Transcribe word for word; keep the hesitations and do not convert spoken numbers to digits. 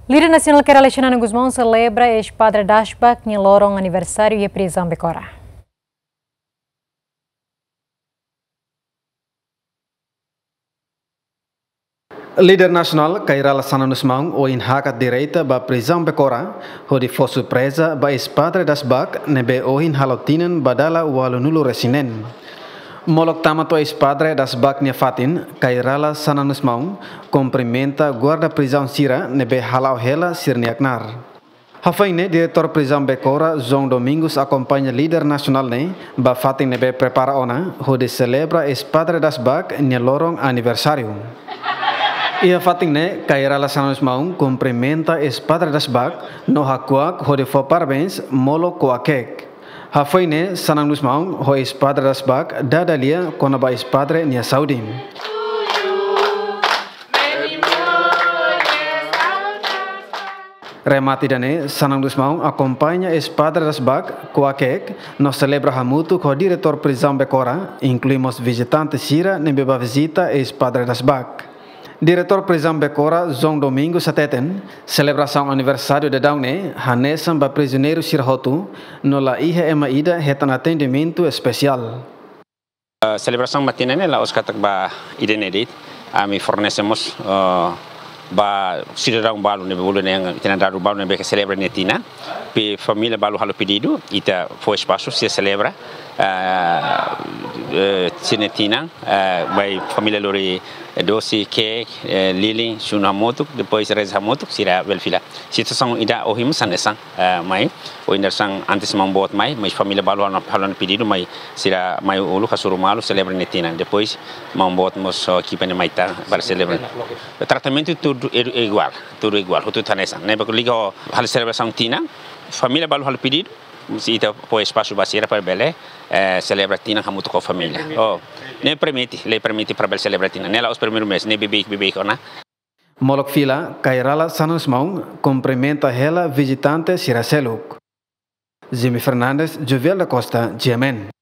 Líder nacional Kerala Xanana Guzmão celebra ex-padre Dashback em lorong aniversário e prisão Becora. Líder nacional Kerala Xanana Guzmão o inhaka direita ba prisão Becora, onde foi surpresa ba ex-padre Dashback nebe ohin halotinen badala walunulu resinen. Molok tamato ex-padre Dashback nia fatin, Kerala Xanana Guzmão cumprimenta guarda prisão Sira nebe halau hela sirniaknar. Hafaine, diretor prisão Becora, João Domingos, acompanha líder nacional ne, ba fatin nebe prepara ona, onde celebra ex-padre Dashback nia lorong aniversário. Ia fatin ne, Kerala Xanana Guzmão cumprimenta ex-padre Dashback no hakuak onde foi parabéns molok kuakek. Hafaine Xanana Guzmão, ho ex-padre Dashback, dadalia kona ba ex-padre nia Saudi. Remati dane, Xanana Guzmão acompanha ex-padre Dashback, kuakek, no celebra hamutu com o diretor prisão Becora, incluímos visitantes Sira, nembeba visita ex-padre Dashback. Diretor prisão Becora, João Domingos Sateten, celebração aniversário de Daune, hanesan ba prisioneiro Sirhotu, no la ihe ema ida hetan atendimento especial. Uh, celebração matinana la oskatak ba idenedit, ami fornecemos uh, ba cidadão balu nebe bulu neng itinerário balu nebe que celebra netina, pe família balu halo pedido, ita foi espaço se celebra uh, uh, cinetina, uh, by família lori dosi cake, uh, lili sunamotuk, depois reza motuk sira belfila. Situação ida ohim sanesang uh, mai, o ainda sang antes mambot mai, mas família balu halo halo pedido mai sira mai ulu kasuru malu celebra netina, depois mambot mos uh, kipen maita para celebrar. O tratamento tudo é igual, tudo igual, tudo tanesang. Né, porque liga hal celebração tina, família balu halo pedido, se ita po espaço basira para bele, eh, celebra tina hamutu com família. Oh, ne permite, le permite para bel celebra tina. Nela os primeiros meses, ne bebê bebê ona. Molok fila, Kerala Xanana Guzmão cumprimenta ela visitante Siraseluk. Jimmy Fernandes, Jovel da Costa, G M N.